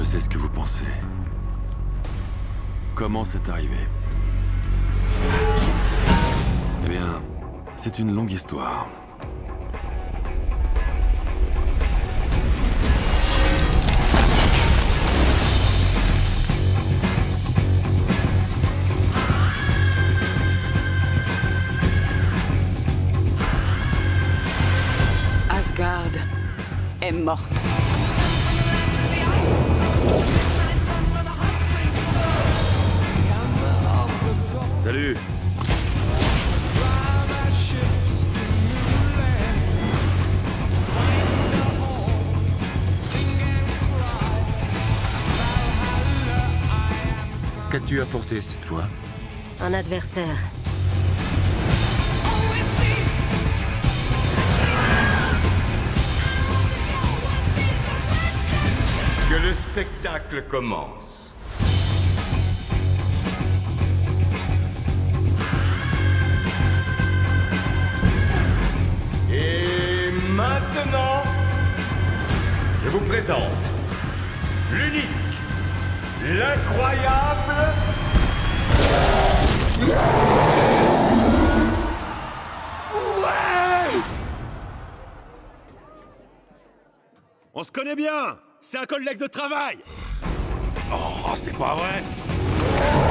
sais ce que vous pensez. Comment c'est arrivé? Eh bien, c'est une longue histoire. Asgard est morte. Salut. Qu'as-tu apporté cette fois? Un adversaire. Que le spectacle commence. Et maintenant, je vous présente l'unique, l'incroyable... On se connaît bien. C'est un collègue de travail. Oh, c'est pas vrai.